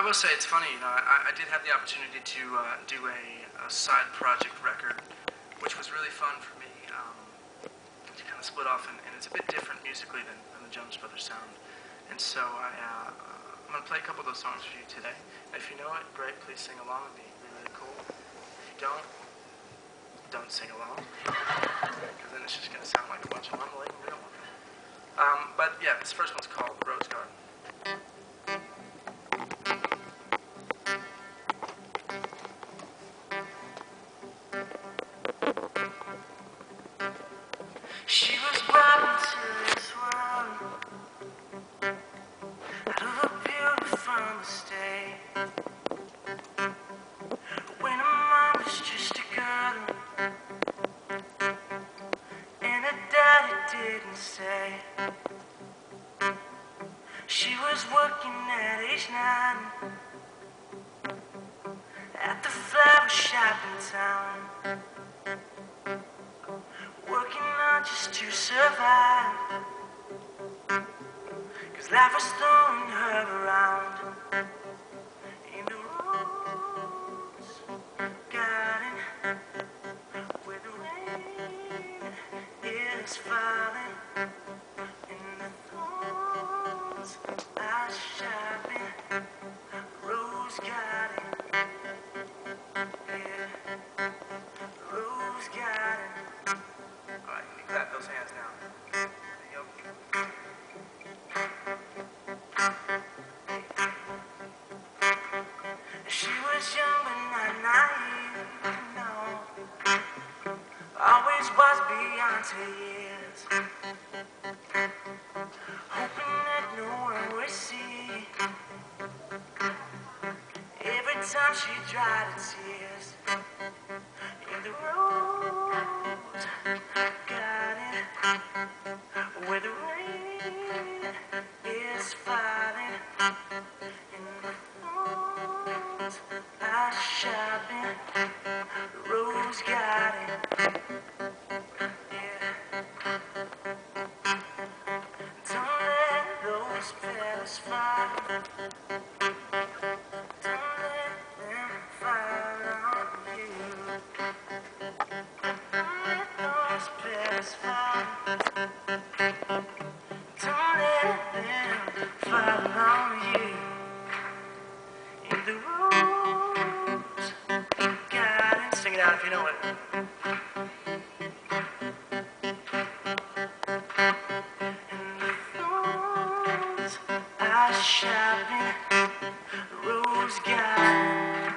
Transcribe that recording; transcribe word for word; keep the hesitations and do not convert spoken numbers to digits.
I will say it's funny. You know, I, I did have the opportunity to uh, do a, a side project record, which was really fun for me. Um, to kind of split off, and, and it's a bit different musically than, than the Jonas Brothers sound. And so I, uh, I'm going to play a couple of those songs for you today. And if you know it, great. Please sing along. It'd be really, really cool. If you don't, don't sing along, because then it's just going to sound like a bunch of mumbling. We don't want that. Um, but yeah, this first one's called Rose Garden. She was brought into this world out of a beautiful mistake. When her mom was just a girl and her daddy didn't say. She was working at age nine at the flower shop in town, working hard just to survive, 'cause life was throwing her around in the rose garden where the rain is falling and the thorns are sharpening. Rose garden, yeah, rose garden. Alright, you can clap those hands now. There you go. She was young but not naive, no. Always was beyond her years, hoping that no one would see. Every time she dried her tears in the rose garden where the rain is falling and the thorns are sharpening. Rose garden, yeah. Don't let those petals fall. Don't let them fall on you. Don't let those petals fall. Don't let them fall on you. In the rose garden. Sing it out if you know it. And the thorns are sharpening. Rose garden.